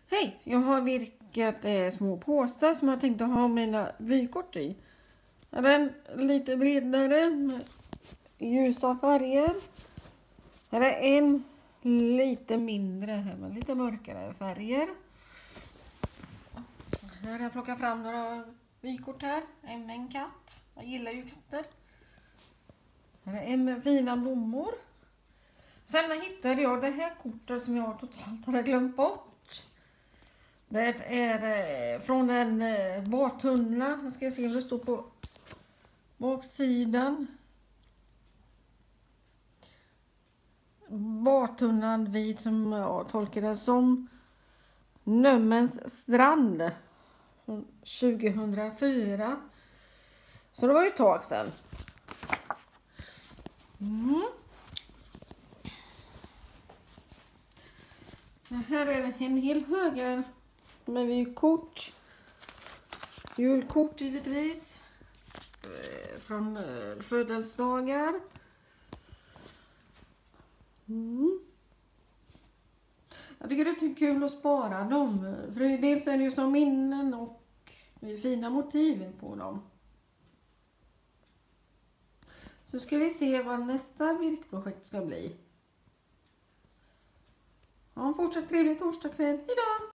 Hej! Jag har virkat små påsar som jag tänkte ha mina vykort i. Den är lite bredare med ljusa färger. Här är en lite mindre här med lite mörkare färger. Här har jag plockat fram några vykort här. En med en katt. Jag gillar ju katter. Här är en med fina blommor. Sen hittade jag det här kortet som jag totalt hade glömt bort. Det är från en badtunna. Jag ska se om det står på baksidan. Badtunnan vid, som jag tolkar det som, Nömmens strand från 2004. Så det var ju ett tag sedan. Så här är en hel hög med vykort. Julkort givetvis. Från födelsedagar. Jag tycker det är kul att spara dem. För dels är det ju som minnen och det är fina motiv på dem. Så ska vi se vad nästa virkprojekt ska bli. Ha en fortsatt trevlig torsdagskväll. Hejdå!